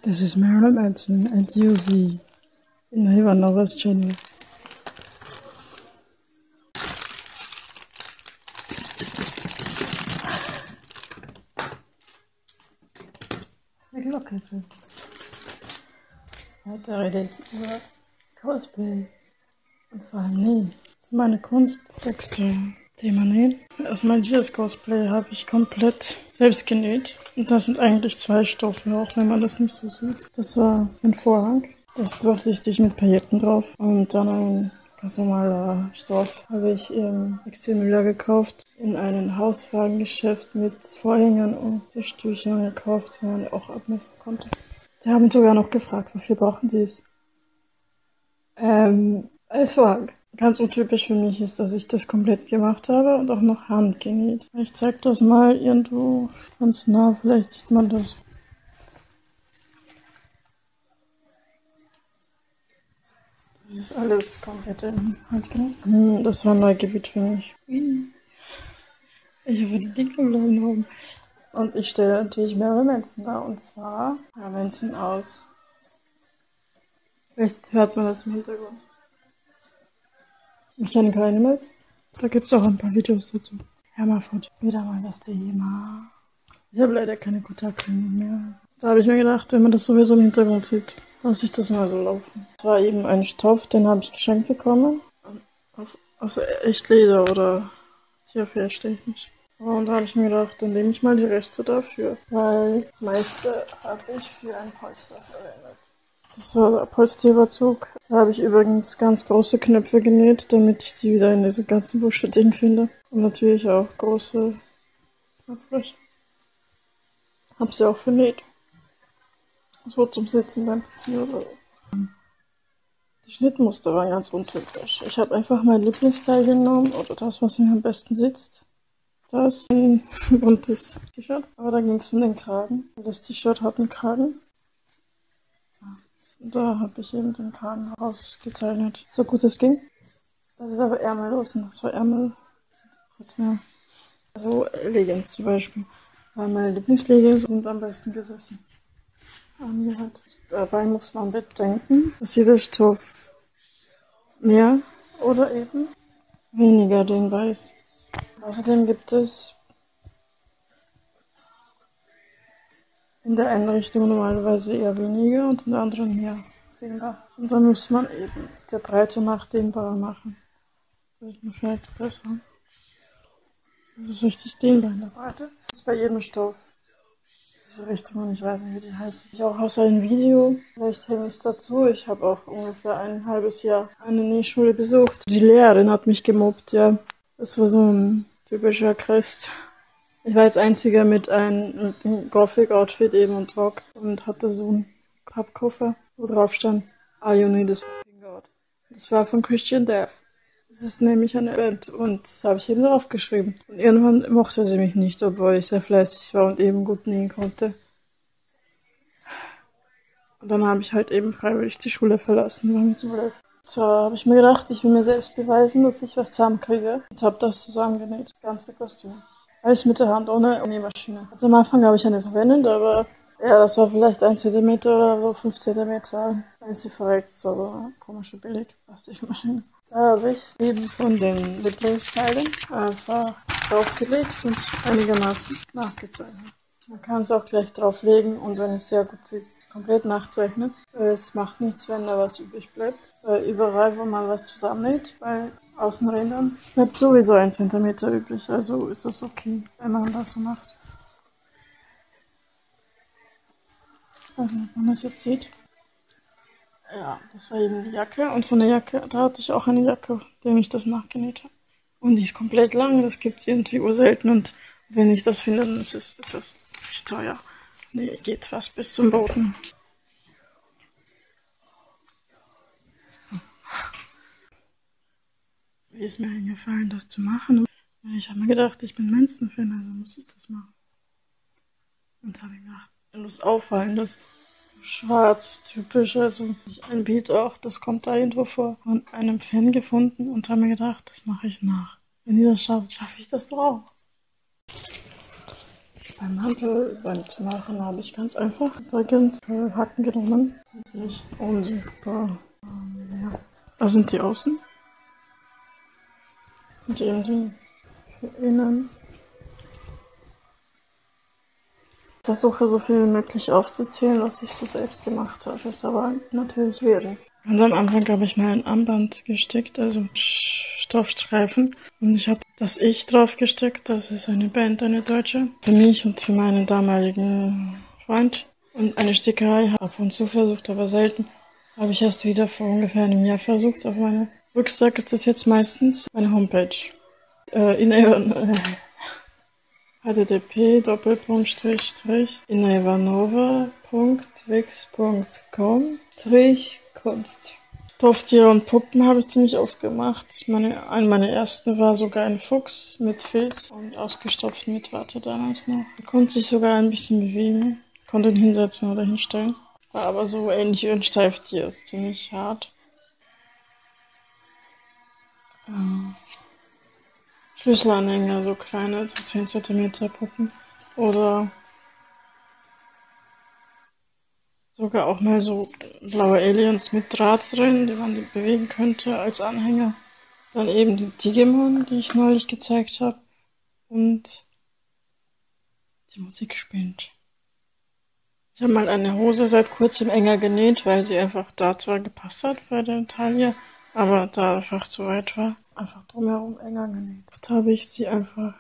This is Marilyn Manson and UZ in Ivanova's channel. Eine Glocke drin. Heute rede ich über Cosplay und vor allem Nähen. Das ist meine Kunst, extra Thema Nähen. Erstmal dieses Cosplay habe ich komplett selbst genäht. Und das sind eigentlich 2 Stoffe, auch wenn man das nicht so sieht. Das war ein Vorhang. Das ist durchsichtig mit Pailletten drauf. Und dann ein ganz normaler Stoff habe ich im Textilmüller gekauft. In einem Hauswarengeschäft mit Vorhängen und Tischtüchern gekauft, wo man auch abmessen konnte. Die haben sogar noch gefragt, wofür brauchen sie es? Als Vorhang. Ganz untypisch für mich ist, dass ich das komplett gemacht habe und auch noch handgenäht. Ich zeig das mal irgendwo ganz nah, vielleicht sieht man das. Das ist alles komplett in handgenäht. Das war ein Neugebiet für mich. Ich hoffe, die Dinge bleiben oben. Und ich stelle natürlich mehrere Menschen da, und zwar Menschen aus. Vielleicht hört man das im Hintergrund. Mechanical Animals. Da gibt es auch ein paar Videos dazu. Hermaford. Wieder mal das Thema. Ich habe leider keine Kontaktlinien mehr. Da habe ich mir gedacht, wenn man das sowieso im Hintergrund sieht, lasse ich das mal so laufen. Das war eben ein Stoff, den habe ich geschenkt bekommen. Aus Echtleder oder Tierfell stehe ich nicht. Und da habe ich mir gedacht, dann nehme ich mal die Reste dafür. Weil das meiste habe ich für ein Polster verwendet. Das war der Polsterüberzug. Da habe ich übrigens ganz große Knöpfe genäht, damit ich die wieder in diese ganzen Buschfitting finde. Und natürlich auch große Knopflöcher. Hab sie auch vernäht. So zum Sitzen beim PC oder so. Die Schnittmuster waren ganz untypisch. Ich habe einfach mein Lieblingsteil genommen oder das, was mir am besten sitzt. Das ist ein buntes T-Shirt, aber da ging es um den Kragen. Das T-Shirt hat einen Kragen. Da habe ich eben den Kragen rausgezeichnet, so gut es ging. Das ist aber ärmellos und das war Ärmel. Ja. Also Leggings zum Beispiel. Weil meine Lieblingsleggings sind am besten gesessen. Dabei muss man bedenken, dass jeder Stoff mehr oder eben weniger dehnbar ist. Außerdem gibt es in der einen Richtung normalerweise eher weniger und in der anderen mehr dehnbar. Und dann muss man eben der Breite nach dehnbarer machen. Das ist mir vielleicht besser. Das ist richtig dehnbar in der Breite. Das ist bei jedem Stoff diese Richtung, und ich weiß nicht, wie die heißen. Ich auch außer ein Video, vielleicht hänge ich dazu. Ich habe auch ungefähr ein halbes Jahr eine Nähschule besucht. Die Lehrerin hat mich gemobbt, ja. Das war so ein typischer Christ. Ich war als einziger mit einem Gothic-Outfit eben und Rock und hatte so einen Pappkoffer, wo drauf stand, "Are you need is fucking God?" Das war von Christian Death. Das ist nämlich eine Band und das habe ich eben drauf geschrieben. Und irgendwann mochte sie mich nicht, obwohl ich sehr fleißig war und eben gut nähen konnte. Und dann habe ich halt eben freiwillig die Schule verlassen, war mir zu blöd. So habe ich mir gedacht, ich will mir selbst beweisen, dass ich was zusammenkriege. Und habe das zusammengenäht, das ganze Kostüm. Alles mit der Hand, ohne Nähmaschine. Also am Anfang habe ich eine verwendet, aber ja, das war vielleicht 1 Zentimeter oder so, 5 Zentimeter. Dann ist sie verreckt, das war so eine komische Billig-Plastikmaschine. Da habe ich eben von den Lieblingsteilen einfach draufgelegt und einigermaßen nachgezeichnet. Man kann es auch gleich drauflegen und wenn es sehr gut sitzt, komplett nachzeichnen. Es macht nichts, wenn da was übrig bleibt. Weil überall, wo man was zusammennäht, bei Außenrändern, bleibt sowieso 1 Zentimeter übrig. Also ist das okay, wenn man das so macht. Also, ob man das jetzt sieht. Ja, das war eben die Jacke. Und von der Jacke, da hatte ich auch eine Jacke, dem ich das nachgenäht habe. Und die ist komplett lang, das gibt's irgendwie urselten. Und wenn ich das finde, dann ist es etwas teuer. Nee, geht fast bis zum Boden. Wie ist mir eingefallen, das zu machen? Ich habe mir gedacht, ich bin Menschenfan, also muss ich das machen. Und habe mir gedacht, das Auffallendes. Schwarz, typisch, also ein Beat auch, das kommt da irgendwo vor. Von einem Fan gefunden und habe mir gedacht, das mache ich nach. Wenn die das schafft, schaffe ich das doch auch. Beim Mantelband zu machen habe ich ganz einfach übrigens Haken genommen. Das ist nicht unsichtbar. Ja. Da sind die außen. Und eben die für innen. Ich versuche so viel wie möglich aufzuzählen, was ich so selbst gemacht habe. Ist aber natürlich schwierig. Ganz am Anfang habe ich mal ein Armband gestickt, also Stoffstreifen. Und ich habe das Ich drauf gesteckt. Das ist eine Band, eine deutsche. Für mich und für meinen damaligen Freund. Und eine Stickerei habe ich ab und zu versucht, aber selten. Habe ich erst wieder vor ungefähr einem Jahr versucht. Auf meinem Rucksack ist das jetzt meistens meine Homepage. http://inevanova.wix.com/Kunst. Stofftiere und Puppen habe ich ziemlich oft gemacht. Eine meiner ersten war sogar ein Fuchs mit Filz und ausgestopft mit Watte damals noch. Er konnte sich sogar ein bisschen bewegen, konnte ihn hinsetzen oder hinstellen. War aber so ähnlich wie ein Steiftier, ist ziemlich hart. Schlüsselanhänger, so kleine, so 10 cm Puppen. Oder sogar auch mal so blaue Aliens mit Draht drin, die man bewegen könnte als Anhänger. Dann eben die Digimon, die ich neulich gezeigt habe. Und die Musik spielt. Ich habe mal eine Hose seit kurzem enger genäht, weil sie einfach da zwar gepasst hat bei der Taille, aber da einfach zu weit war. Einfach drumherum enger genäht. Jetzt habe ich sie einfach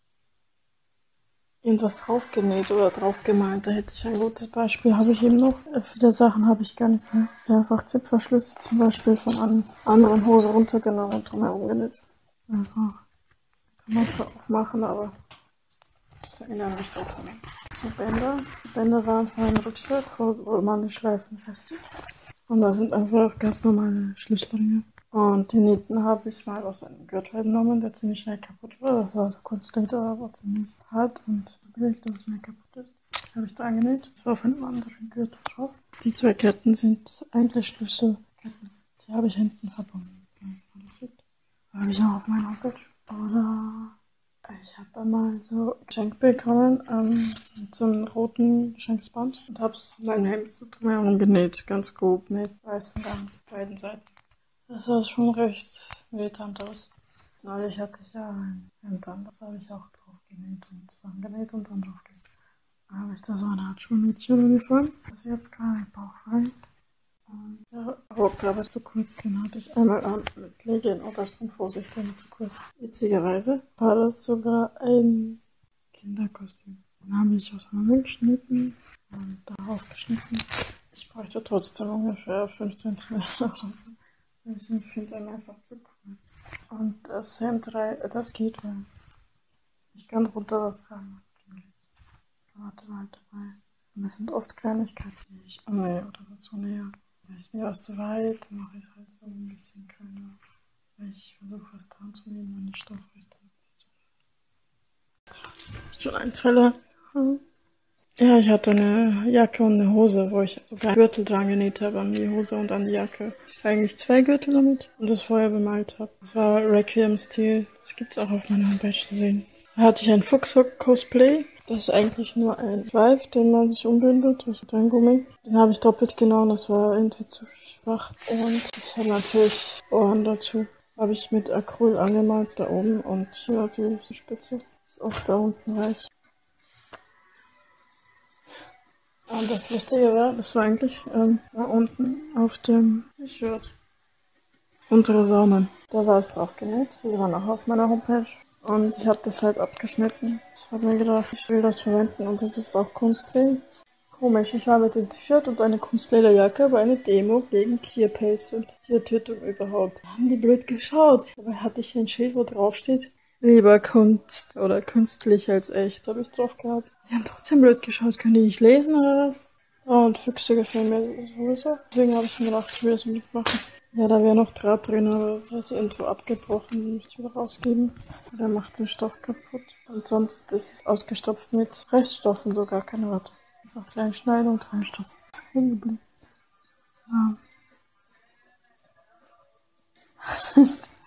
irgendwas draufgenäht oder draufgemalt. Da hätte ich ein gutes Beispiel. Habe ich eben noch. Viele Sachen habe ich gar nicht mehr. Einfach Zipverschlüsse zum Beispiel von anderen Hosen runtergenommen und drumherum genäht. Einfach. Kann man zwar aufmachen, aber ich erinnere mich daran. So Bänder. Die Bänder waren für einen Rucksack, wo man die Schleifen festigt. Und da sind einfach ganz normale Schlüsselringe. Und die Nieten habe ich mal aus einem Gürtel genommen, der ziemlich schnell kaputt war. Das war so Kunstleder, aber ziemlich hart und so billig, dass es schnell kaputt ist. Die habe ich da angenäht. Das war auf einem anderen Gürtel drauf. Die 2 Ketten sind eigentlich Schlüsselketten. Die habe ich hinten verbunden. Habe ich noch auf meiner Homepage. Oder ich habe einmal so geschenkt bekommen, mit so einem roten Geschenksband und habe es in meinem Hemd so drumherum genäht, ganz grob mit weißem Garn auf beiden Seiten. Das sah schon recht militant aus. Neulich hatte ich ja ein Hemd an, das habe ich auch drauf genäht und zusammengenäht und dann drauf gelegt. Dann habe ich da so eine Art Schulmädchenuniform. Das ist jetzt gerade bauchfrei. Der Rock aber zu kurz, den hatte ich einmal an mit Legging oder Strumpfhose, ist der zu kurz. Witzigerweise war das sogar ein Kinderkostüm. Den habe ich auseinander geschnitten und darauf geschnitten. Ich bräuchte trotzdem ungefähr 5 cm oder so. Ich finde den einfach zu kurz. Und das Hemd, das geht, weil ich kann drunter was tragen. Warte mal dabei. Und das sind oft Kleinigkeiten, die ich annähe oder dazu nähe. Ist mir was zu weit, dann mache ich es halt so ein bisschen kleiner. Ich versuche was dran zu nehmen, wenn die Stoffrichtung schon ein, zwei Leute. Ja, ich hatte eine Jacke und eine Hose, wo ich sogar Gürtel dran genäht habe an die Hose und an die Jacke. Eigentlich 2 Gürtel damit und das vorher bemalt habe. Das war Requiem-Stil. Das gibt's auch auf meiner Homepage zu sehen. Da hatte ich ein Fuchs-Cosplay. Das ist eigentlich nur ein Schweif, den man sich umbindet, das ist ein Gummi. Den habe ich doppelt genommen, das war irgendwie zu schwach. Und ich habe natürlich Ohren dazu. Habe ich mit Acryl angemalt da oben und hier natürlich die Spitze. Ist auch da unten weiß. Und das Lustige war, das war eigentlich da unten auf dem T-Shirt. Untere Saumen. Da war es drauf genäht. Das ist immer noch auf meiner Homepage. Und ich habe das halt abgeschnitten. Ich habe mir gedacht, ich will das verwenden und das ist auch Kunstfilm. Komisch, ich habe ein T-Shirt und eine Kunstlederjacke bei einer Demo gegen Tierpelz und Tiertötung überhaupt. Da haben die blöd geschaut. Dabei hatte ich ein Schild, wo drauf steht, lieber Kunst oder künstlich als echt, habe ich drauf gehabt. Die haben trotzdem blöd geschaut. Können die nicht lesen oder was? Oh, und Füchse gefallen mir sowieso. Deswegen habe ich mir gedacht, ich will das nicht machen. Ja, da wäre noch Draht drin, aber der ist irgendwo abgebrochen, den müsste ich wieder rausgeben. Der macht den Stoff kaputt. Und sonst ist es ausgestopft mit Reststoffen, sogar keine Watte. Einfach klein schneiden und reinstopfen. Hängen geblieben. Ja.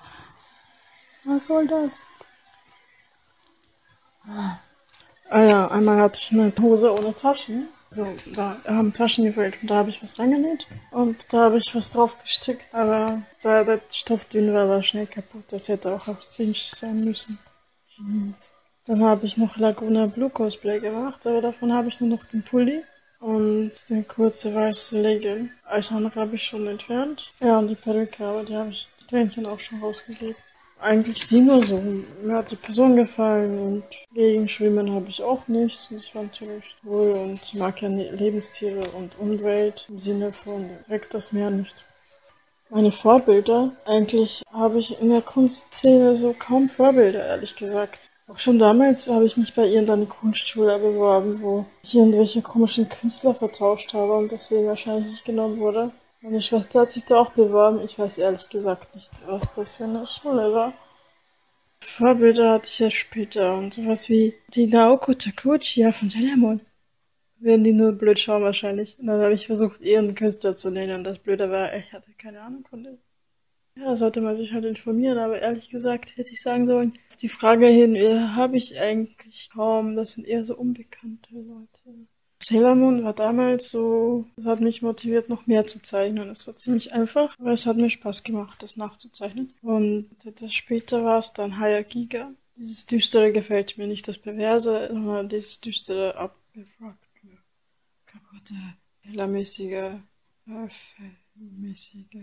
Was soll das? Ah ja, einmal hatte ich eine Hose ohne Taschen. So, da haben Taschen gefehlt und da habe ich was reingenäht und da habe ich was drauf gestickt, aber da der Stoff dünn war schnell kaputt. Das hätte auch auf Jeans sein müssen. Jeans. Dann habe ich noch Laguna Blue Cosplay gemacht, aber davon habe ich nur noch den Pulli und die kurze weiße Legging. Alles andere habe ich schon entfernt. Ja, und die Perücke, aber die habe ich die Tränchen auch schon rausgegeben. Eigentlich sie nur so. Mir hat die Person gefallen und gegen Schwimmen habe ich auch nichts. Ich fand sie recht wohl und ich mag ja Lebenstiere und Umwelt im Sinne von direkt das Meer nicht. Meine Vorbilder, eigentlich habe ich in der Kunstszene so kaum Vorbilder, ehrlich gesagt. Auch schon damals habe ich mich bei irgendeiner Kunstschule beworben, wo ich irgendwelche komischen Künstler vertauscht habe und deswegen wahrscheinlich nicht genommen wurde. Meine Schwester hat sich da auch beworben. Ich weiß ehrlich gesagt nicht, was das für eine Schule war. Vorbilder hatte ich ja später und sowas wie die Naoko Takeuchi ja, von Sailor Moon. Werden die nur blöd schauen wahrscheinlich. Und dann habe ich versucht, ihren Künstler zu nennen und das Blöde war, ich hatte keine Ahnung von dem. Ja, sollte man sich halt informieren, aber ehrlich gesagt hätte ich sagen sollen, auf die Frage hin, habe ich eigentlich kaum, das sind eher so unbekannte Leute. Sailor Moon war damals so, das hat mich motiviert, noch mehr zu zeichnen. Es war ziemlich einfach, aber es hat mir Spaß gemacht, das nachzuzeichnen. Und etwas später war es dann Giga. Dieses Düstere gefällt mir nicht, das Perverse, sondern dieses Düstere abgefragte, kaputte, hellermäßige, mäßige.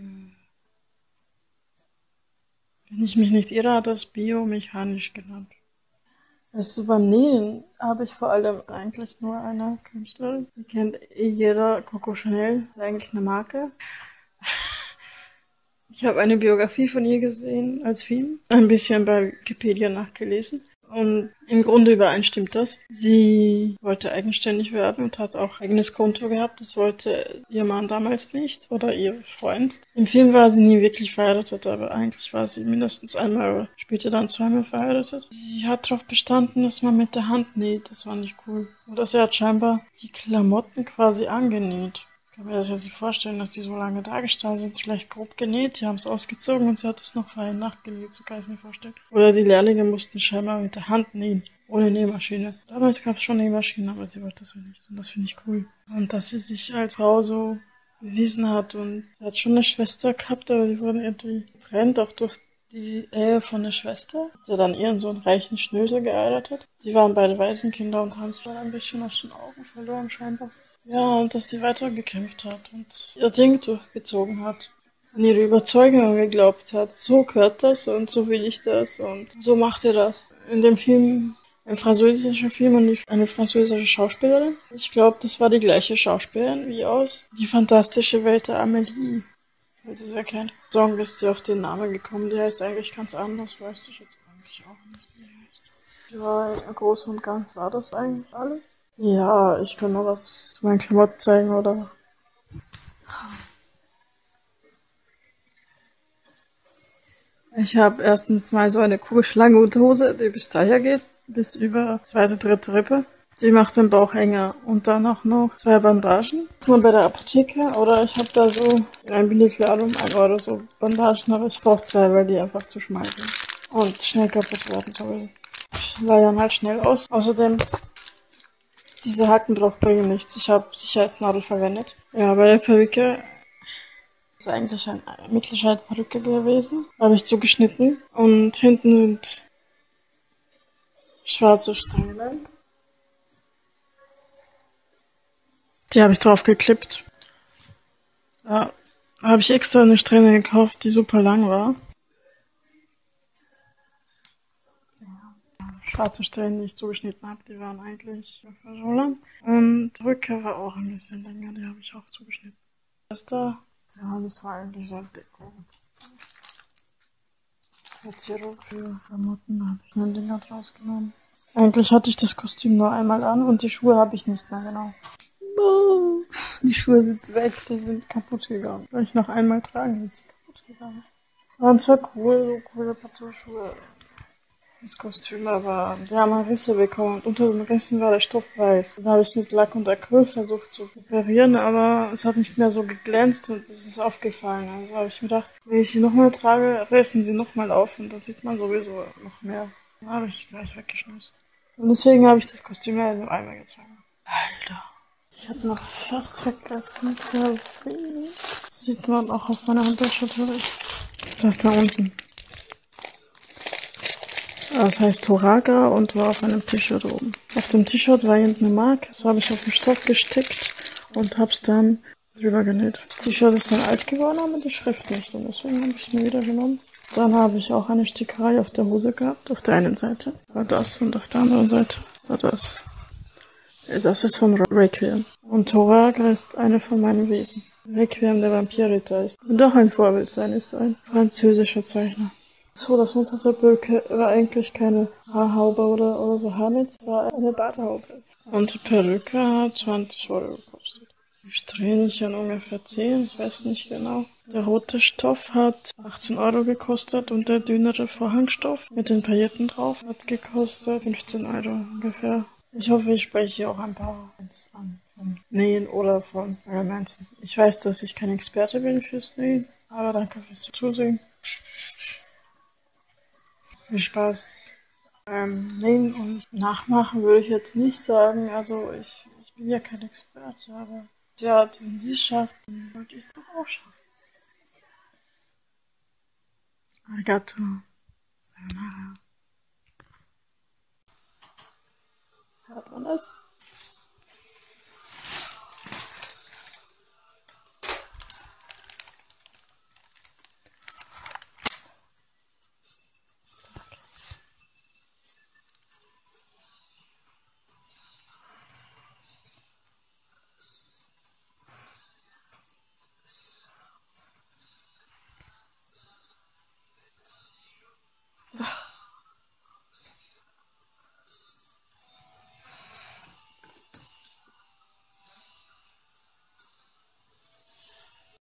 Wenn ich mich nicht irre, hat das biomechanisch genannt. Also beim Nähen habe ich vor allem eigentlich nur eine Künstlerin. Die kennt eh jeder, Coco Chanel, ist eigentlich eine Marke. Ich habe eine Biografie von ihr gesehen als Film, ein bisschen bei Wikipedia nachgelesen. Und im Grunde übereinstimmt das. Sie wollte eigenständig werden und hat auch eigenes Konto gehabt. Das wollte ihr Mann damals nicht oder ihr Freund. Im Film war sie nie wirklich verheiratet, aber eigentlich war sie mindestens einmal oder später dann zweimal verheiratet. Sie hat darauf bestanden, dass man mit der Hand näht. Das war nicht cool. Und sie hat scheinbar die Klamotten quasi angenäht. Ich kann mir das jetzt nicht vorstellen, dass die so lange da gestanden sind. Vielleicht grob genäht, die haben es ausgezogen und sie hat es noch fein nachgenäht, so kann ich mir vorstellen. Oder die Lehrlinge mussten scheinbar mit der Hand nähen, ohne Nähmaschine. Damals gab es schon Nähmaschinen, aber sie wollte das nicht. Und das finde ich cool. Und dass sie sich als Frau so bewiesen hat und sie hat schon eine Schwester gehabt, aber die wurden irgendwie getrennt, auch durch die Ehe von der Schwester. Sie hat dann ihren so einen reichen Schnösel geheiratet. Die waren beide Waisenkinder und haben sich dann ein bisschen aus den Augen verloren scheinbar. Ja, und dass sie weitergekämpft hat und ihr Ding durchgezogen hat. An ihre Überzeugung geglaubt hat. So gehört das und so will ich das und so macht ihr das. In dem Film, ein französischer Film und eine französische Schauspielerin. Ich glaube, das war die gleiche Schauspielerin wie aus Die fantastische Welt der Amelie. Falls ihr wer kennt. Song ist sie auf den Namen gekommen. Die heißt eigentlich ganz anders, weiß ich jetzt eigentlich auch nicht, wie die heißt. Ja, im Großen und Ganzen war das eigentlich alles. Ja, ich kann noch was zu meinen Klamotten zeigen, oder? Ich habe erstens mal so eine kugelschlange Unterhose, die bis daher geht, bis über zweite, dritte Rippe. Die macht den Bauch enger und dann auch noch zwei Bandagen. Mal bei der Apotheke oder ich habe da so in einem Billigladen 1 € so Bandagen, aber ich brauche zwei, weil die einfach zu schmal sind und schnell kaputt werden sollen. Ich leiern halt schnell aus. Außerdem, diese Haken drauf bringen nichts. Ich habe Sicherheitsnadel verwendet. Ja, bei der Perücke ist eigentlich eine Mittelscheitel-Perücke gewesen. Habe ich zugeschnitten. Und hinten sind schwarze Strähnen. Die habe ich drauf geklippt. Da habe ich extra eine Strähne gekauft, die super lang war. Schwarze Strähnen, die ich zugeschnitten habe, die waren eigentlich so lang. Und die Rücke war auch ein bisschen länger, die habe ich auch zugeschnitten. Das da, ja, das war eigentlich so ein Deko. Verzierung für Klamotten, da habe ich nur ein Ding draus genommen. Eigentlich hatte ich das Kostüm nur einmal an und die Schuhe habe ich nicht mehr, genau. Oh, die Schuhe sind weg, die sind kaputt gegangen. Weil ich noch einmal tragen, sind sie kaputt gegangen. Waren zwar cool, so coole Plateauschuhe, das Kostüm, aber die haben halt Risse bekommen und unter den Rissen war der Stoff weiß. Dann habe ich mit Lack und Acryl versucht zu reparieren, aber es hat nicht mehr so geglänzt und es ist aufgefallen. Also habe ich mir gedacht, wenn ich sie nochmal trage, rissen sie nochmal auf und dann sieht man sowieso noch mehr. Dann habe ich sie gleich weggeschmissen. Und deswegen habe ich das Kostüm ja nur einmal getragen. Alter. Ich hatte noch fast vergessen zu erwähnen. Das sieht man auch auf meiner Handtasche natürlich. Das da unten. Das heißt Toraga und war auf einem T-Shirt oben. Auf dem T-Shirt war hinten eine Marke. Das habe ich auf den Stoff gestickt und hab's dann drüber genäht. Das T-Shirt ist dann alt geworden, aber die Schrift nicht. Und deswegen habe ich es mir wieder genommen. Dann habe ich auch eine Stickerei auf der Hose gehabt. Auf der einen Seite war das und auf der anderen Seite war das. Das ist von Requiem. Und Toraga ist eine von meinen Wesen. Requiem, der Vampirritter, ist doch ein Vorbild sein, ist ein französischer Zeichner. So, das untere Perücke war eigentlich keine Haarhaube oder so Haarnetz, war eine Barthaube. Und die Perücke hat 20 Euro gekostet. Die Strähnchen ungefähr 10, ich weiß nicht genau. Der rote Stoff hat 18 Euro gekostet und der dünnere Vorhangstoff mit den Pailletten drauf hat gekostet 15 Euro ungefähr. Ich hoffe, ich spreche hier auch ein paar Worte an. Von Nähen oder von Romanzen. Ich weiß, dass ich kein Experte bin fürs Nähen, aber danke fürs Zusehen. Viel Spaß. Nähen und nachmachen würde ich jetzt nicht sagen. Also ich bin ja kein Experte, aber ja, wenn sie es schafft, dann wollte ich es doch auch schaffen. Arigato. Sayonara. Hört man das?